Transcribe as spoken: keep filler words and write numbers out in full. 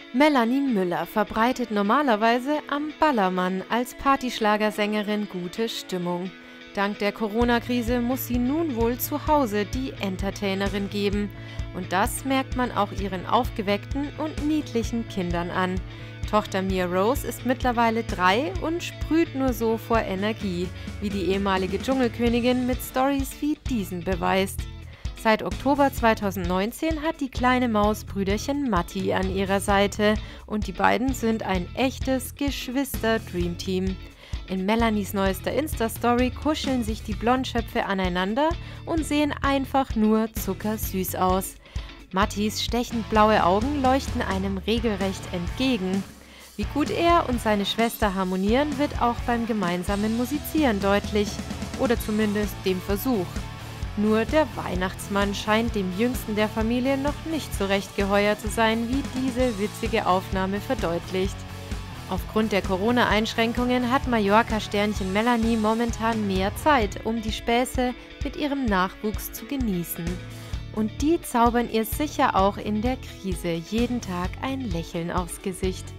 Melanie Müller verbreitet normalerweise am Ballermann als Partyschlagersängerin gute Stimmung. Dank der Corona-Krise muss sie nun wohl zu Hause die Entertainerin geben. Und das merkt man auch ihren aufgeweckten und niedlichen Kindern an. Tochter Mia Rose ist mittlerweile drei und sprüht nur so vor Energie, wie die ehemalige Dschungelkönigin mit Storys wie diesen beweist. Seit Oktober zweitausendneunzehn hat die kleine Maus Brüderchen Matti an ihrer Seite und die beiden sind ein echtes Geschwister-Dreamteam. In Melanies neuester Insta-Story kuscheln sich die Blondschöpfe aneinander und sehen einfach nur zuckersüß aus. Mattis stechend blaue Augen leuchten einem regelrecht entgegen. Wie gut er und seine Schwester harmonieren, wird auch beim gemeinsamen Musizieren deutlich. Oder zumindest dem Versuch. Nur der Weihnachtsmann scheint dem Jüngsten der Familie noch nicht so recht geheuer zu sein, wie diese witzige Aufnahme verdeutlicht. Aufgrund der Corona-Einschränkungen hat Mallorca-Sternchen Melanie momentan mehr Zeit, um die Späße mit ihrem Nachwuchs zu genießen. Und die zaubern ihr sicher auch in der Krise jeden Tag ein Lächeln aufs Gesicht.